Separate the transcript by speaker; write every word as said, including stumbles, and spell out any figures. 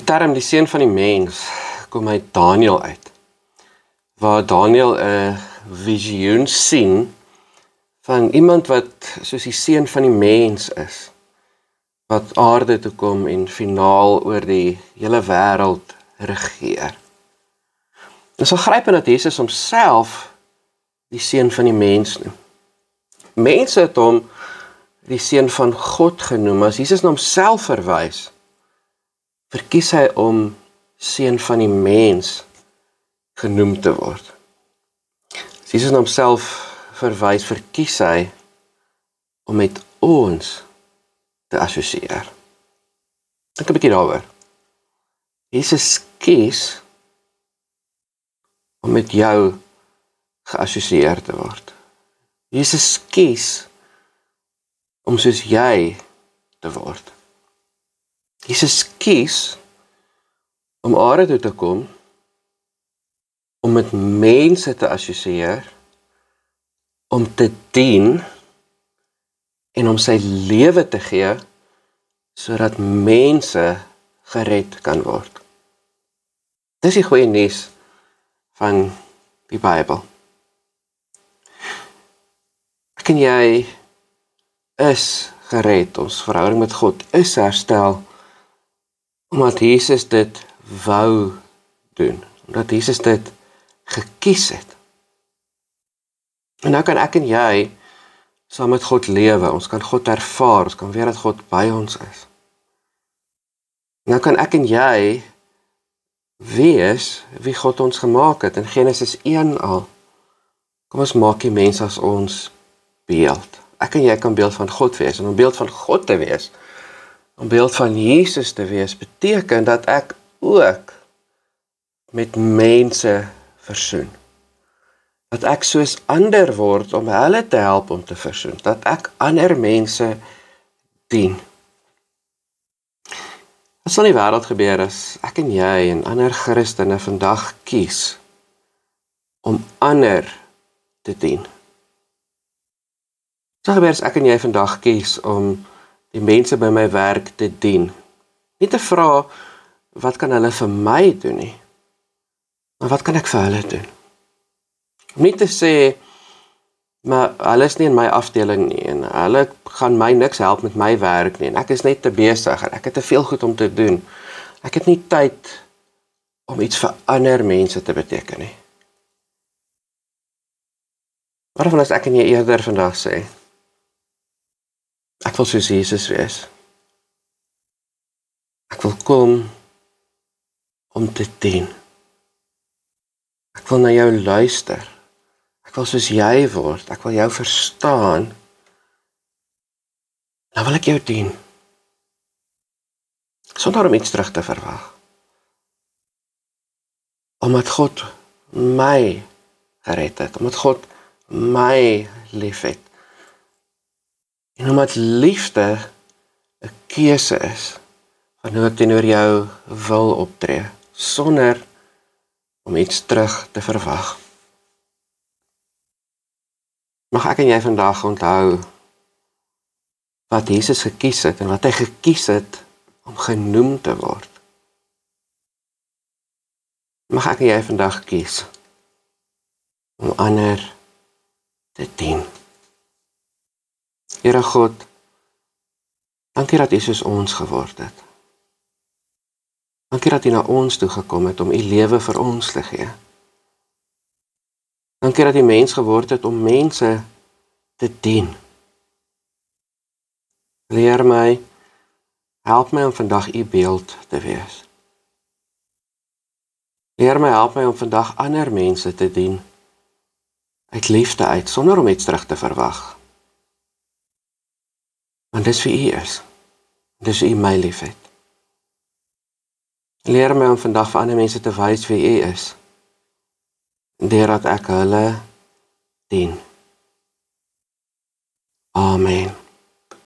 Speaker 1: term die seun van die mens kom uit Daniël uit, waar Daniël 'n visioen sien van iemand wat soos die seun van die mens is, wat aarde toe kom en finaal oor die hele wêreld regeer. Dit is aangrypend dat Jesus homself die seun van die mens noem. Mense het hom die seun van God genoem, as Jesus na homself verwys, verkies hy om seun van die mens genoem te word. As Jesus na homself verwys, verkies hy om met ons te assosieer. Dink 'n bietjie daaroor. Jesus kies om met jou geassosieer te word. Jesus kies om soos jy te word. Jesus kies om aarde toe te kom, om met mense te assosieer, om te dien, en om sy lewe te gee, sodat mense gered kan word. Dis die goeie nuus van die Bybel. Ek en jy is gered, ons verhouding met God is herstel, omdat Jesus dit wou doen, omdat Jesus dit gekies het. En nou kan ek en jy saam met God lewe, ons kan God ervaar, ons kan weet dat God by ons is. Nou kan ek en jy wees wie God ons gemaak het, in Genesis een al. Kom ons maak die mens as ons beeld. Ek en jy kan beeld van God wees, en om beeld van God te wees, om beeld van Jesus te wees, beteken dat ek ook met mense versoen. Dat ek soos ander word om hulle te help om te versoen, dat ek ander mense dien. Wat sal in die wêreld gebeur as ek en jy en ander Christene vandag kies om ander te dien? Wat sal gebeur as ek en jy vandag kies om die mense by my werk te dien? Nie te vra, wat kan hulle vir my doen nie, maar wat kan ek vir hulle doen? Om nie te sê, maar hulle is nie in my afdeling nie, en hulle gaan my niks help met my werk nie, en ek is net te besig, en ek het te veel goed om te doen. Ek het nie tyd om iets vir ander mense te beteken nie. Waarvan as ek en jy eerder vandag sê, ek wil soos Jesus wees. Ek wil kom om te dien. Ek wil na jou luister. Ek wil soos jy word, ek wil jou verstaan, dan wil ek jou dien, sonder om iets terug te verwag. Omdat God my gered het, omdat God my lief het, en omdat liefde 'n keuse is, van hoe ek teenoor jou wil optree, sonder om iets terug te verwag. Mag ek en jy vandag onthou wat Jesus gekies het en wat hy gekies het om genoem te word. Mag ek en jy vandag kies om ander te dien. Here God, dankie dat U soos ons geword het. Dankie dat U na ons toe gekom het om U lewe vir ons te gee. Dankie dat U mens geword het om mense te dien. Leer my, help my om vandag U beeld te wees. Leer my, help my om vandag ander mense te dien, uit liefde uit, sonder om iets terug te verwag. Want dis wie U is, dis wie U my lief het. Leer my om vandag vir ander mense te wys wie U is, deurdat ek hulle dien. Amen.